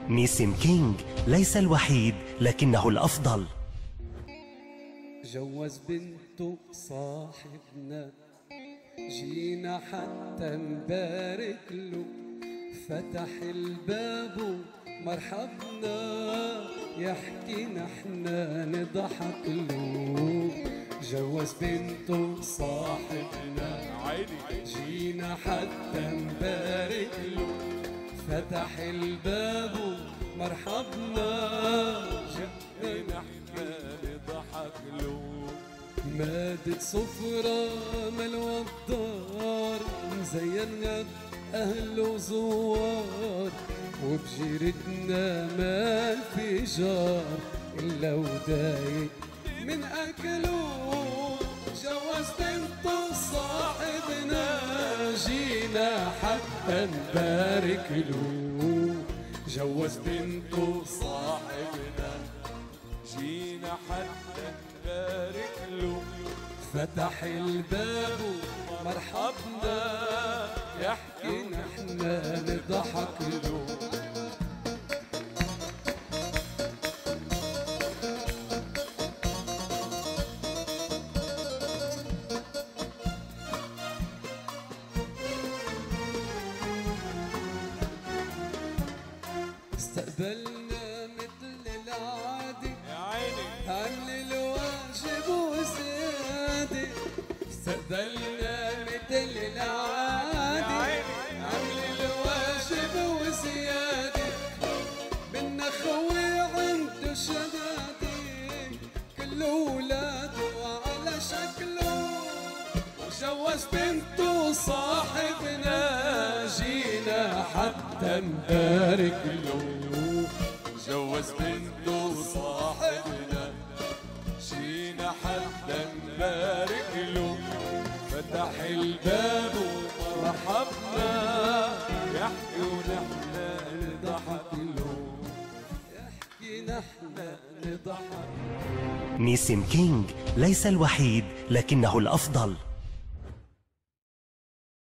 نيسم كينج ليس الوحيد لكنه الأفضل. جوز بنته صاحبنا، جينا حتى نبارك له، فتح الباب مرحبنا، يحكي نحنا نضحك له. جوز بنته صاحبنا، جينا حتى نبارك له، فتح الباب مرحبنا، يحكي نحنا نضحك له. مادت صفرة ملوى الدار، مزينة أهل وزوار، وبجيرتنا ما في جار إلا ودايق من أكله. جوز بنته صاحبنا، جينا حتى نبارك له. جوز بنته صاحبنا، جينا حتى نبارك له، فتح الباب مرحبنا، يحكي نحنا نضحك له. استقبلنا مثل العادي، يا عيني عمل الواجب وزيادة. استقبلنا مثل العادي، يا عيني عمل الواجب وزيادة. منا خوي عنده شهادة، كل اولاده على شكله. وجوز بنته صاحبنا، جينا حتى نبارك له. جوز بنته صاحبنا، جينا حتى نبارك له، فتح الباب مرحبنا، يحكي ونحنا نضحك له، يحكي نحنا نضحك. نيسم كينج ليس الوحيد لكنه الأفضل.